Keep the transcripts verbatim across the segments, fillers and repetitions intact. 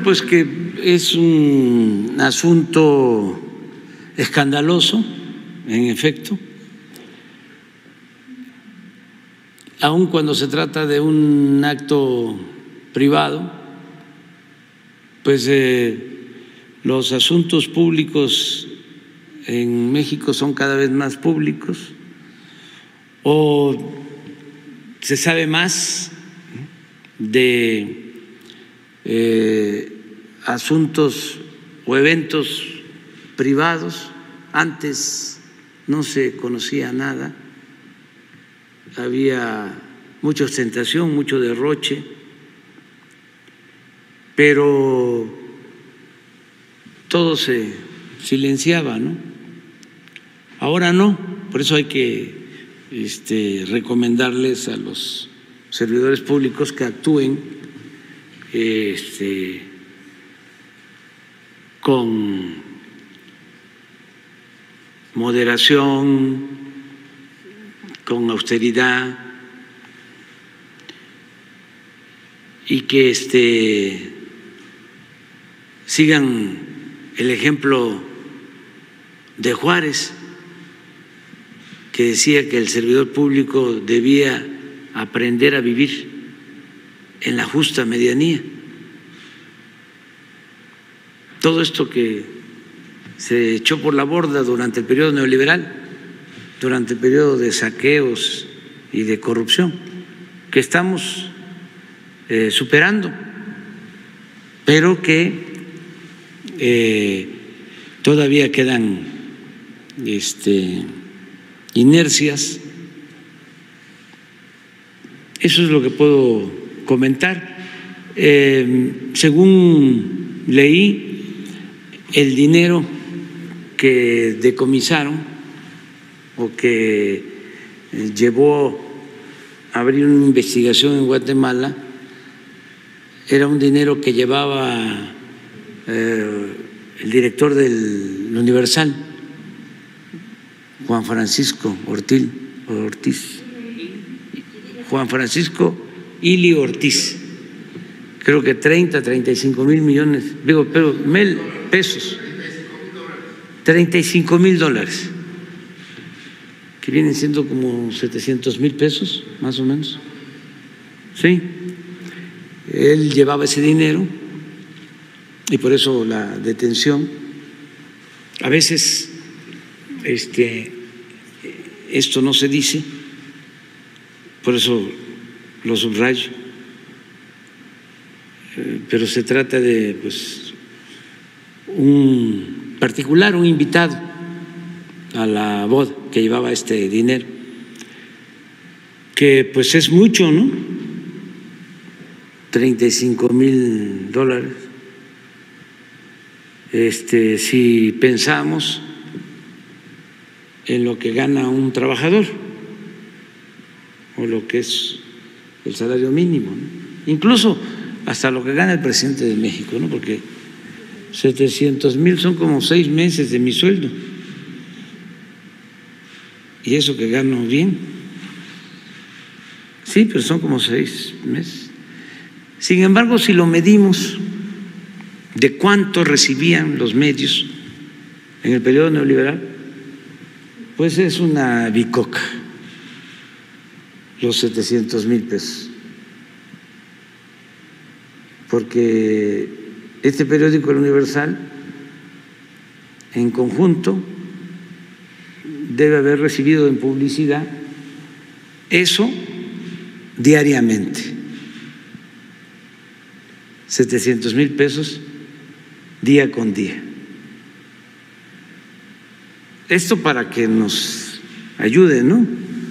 Bueno, pues que es un asunto escandaloso, en efecto, aun cuando se trata de un acto privado, pues eh, los asuntos públicos en México son cada vez más públicos, o se sabe más de eh, asuntos o eventos privados. Antes no se conocía nada, había mucha ostentación, mucho derroche, pero todo se silenciaba, ¿no? Ahora no, por eso hay que este, recomendarles a los servidores públicos que actúen este, con moderación, con austeridad, y que este, sigan el ejemplo de Juárez, que decía que el servidor público debía aprender a vivir en la justa medianía. Todo esto que se echó por la borda durante el periodo neoliberal, durante el periodo de saqueos y de corrupción, que estamos eh, superando, pero que eh, todavía quedan este, inercias. Eso es lo que puedo comentar. Eh, según leí, el dinero que decomisaron o que llevó a abrir una investigación en Guatemala era un dinero que llevaba eh, el director del Universal, Juan Francisco Ortiz, Ortiz, Juan Francisco Ili Ortiz, creo que treinta, treinta y cinco mil millones, digo, pero mil pesos, treinta y cinco mil dólares, que vienen siendo como setecientos mil pesos, más o menos. Sí, él llevaba ese dinero y por eso la detención. A veces este, esto no se dice, por eso lo subrayo, pero se trata de pues, un particular, un invitado a la boda que llevaba este dinero, que pues es mucho, ¿no? treinta y cinco mil dólares. Este, si pensamos en lo que gana un trabajador o lo que es el salario mínimo, ¿no? Incluso hasta lo que gana el presidente de México, ¿no? Porque setecientos mil son como seis meses de mi sueldo. Y eso que gano bien, sí, pero son como seis meses. Sin embargo, si lo medimos de cuánto recibían los medios en el periodo neoliberal, pues es una bicoca, los setecientos mil pesos. Porque este periódico, El Universal, en conjunto, debe haber recibido en publicidad eso diariamente, setecientos mil pesos día con día. Esto para que nos ayude, ¿no?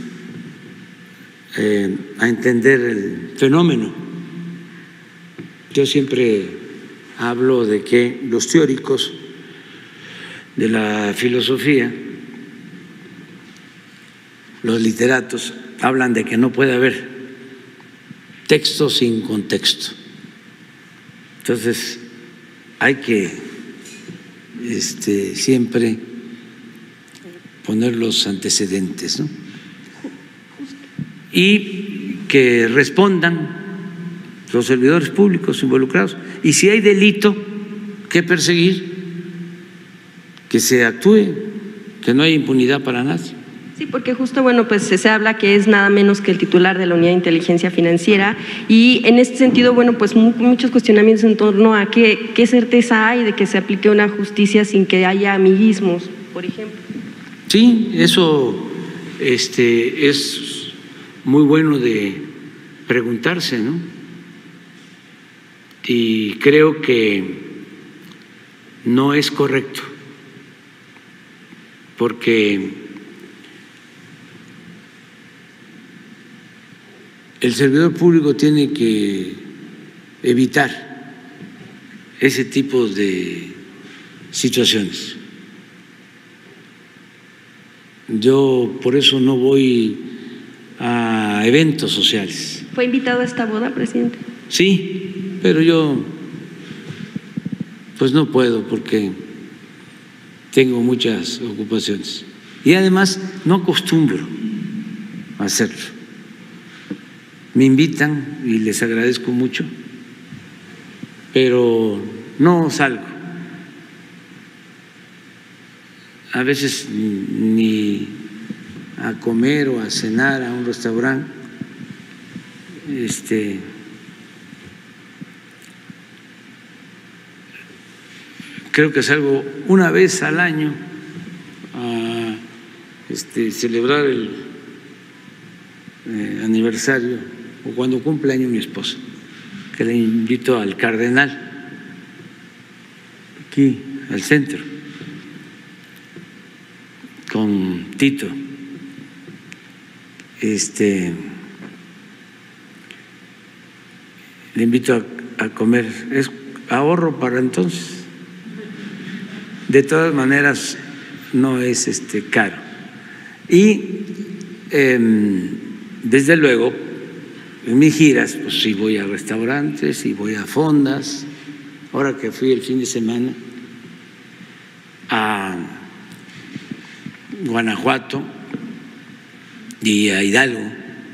Eh, a entender el fenómeno. Yo siempre hablo de que los teóricos de la filosofía, los literatos, hablan de que no puede haber texto sin contexto. Entonces, hay que este, siempre poner los antecedentes, ¿no? Y que respondan los servidores públicos involucrados. Y si hay delito que perseguir, que se actúe, que no haya impunidad para nadie. Sí, porque justo, bueno, pues se habla que es nada menos que el titular de la Unidad de Inteligencia Financiera y en este sentido, bueno, pues muchos cuestionamientos en torno a qué, qué certeza hay de que se aplique una justicia sin que haya amiguismos, por ejemplo. Sí, eso este, es muy bueno de preguntarse, ¿no? Y creo que no es correcto, porque el servidor público tiene que evitar ese tipo de situaciones. Yo por eso no voy a eventos sociales. ¿Fue invitado a esta boda, presidente? Sí, pero yo pues no puedo porque tengo muchas ocupaciones y además no acostumbro a hacerlo. Me invitan y les agradezco mucho, pero no salgo. A veces ni a comer o a cenar a un restaurante. Este, creo que salgo una vez al año a este, celebrar el eh, aniversario o cuando cumple año mi esposa, que le invito al Cardenal, aquí al centro, con Tito. Este, le invito a, a comer, es ahorro para entonces. De todas maneras, no es este caro. Y eh, desde luego, en mis giras, pues sí voy a restaurantes y voy a fondas. Ahora que fui el fin de semana a Guanajuato y a Hidalgo,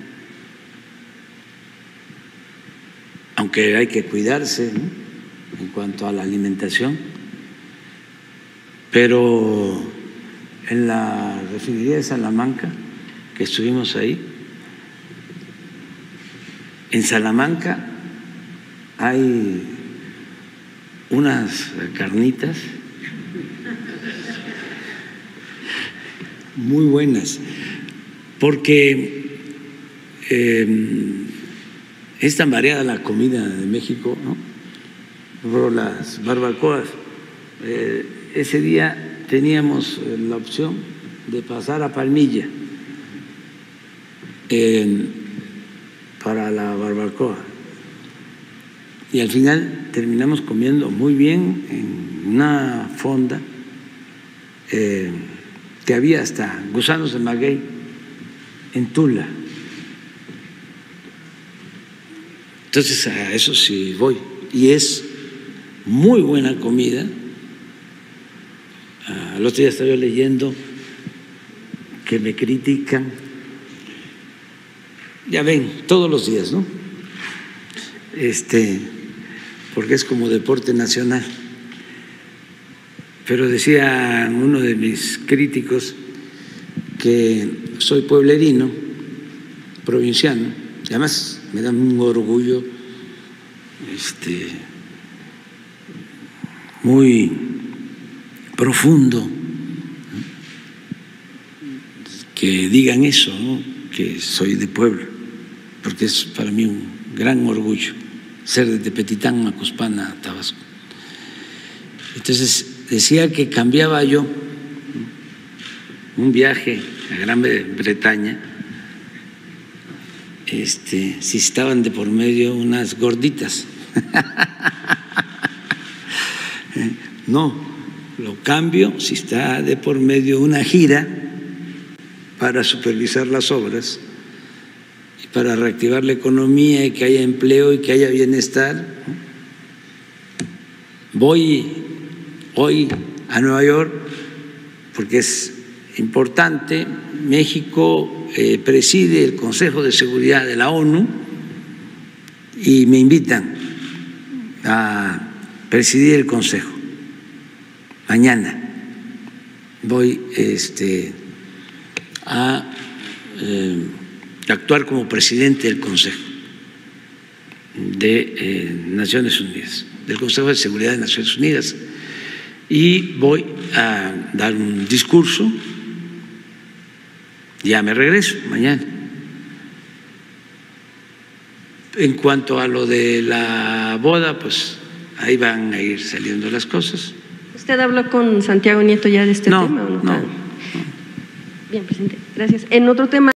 aunque hay que cuidarse, ¿no?, en cuanto a la alimentación, pero en la refinería de Salamanca, que estuvimos ahí, en Salamanca hay unas carnitas muy buenas, porque eh, es tan variada la comida de México, ¿no? Por las barbacoas. Eh, ese día teníamos la opción de pasar a Palmilla eh, para la barbacoa y al final terminamos comiendo muy bien en una fonda eh, que había hasta gusanos de maguey en Tula. Entonces a eso sí voy y es muy buena comida. Al otro día estaba yo leyendo que me critican, ya ven, todos los días, ¿no? Este, porque es como deporte nacional. Pero decía uno de mis críticos que soy pueblerino, provinciano, y además me da un orgullo este, muy profundo que digan eso, ¿no?, que soy de pueblo, porque es para mí un gran orgullo ser de Tepetitán, Macuspana, Tabasco. Entonces decía que cambiaba yo un viaje a Gran Bretaña, este, si estaban de por medio unas gorditas. No, lo cambio si está de por medio una gira para supervisar las obras y para reactivar la economía y que haya empleo y que haya bienestar. Voy hoy a Nueva York porque es importante. México eh, preside el Consejo de Seguridad de la ONU y me invitan a presidir el Consejo. Mañana voy este, a eh, actuar como presidente del Consejo de eh, Naciones Unidas, del Consejo de Seguridad de Naciones Unidas, y voy a dar un discurso. Ya me regreso mañana. En cuanto a lo de la boda, pues ahí van a ir saliendo las cosas. ¿Usted habló con Santiago Nieto ya de este no, tema o no? No, no. Bien, presidente. Gracias. En otro tema.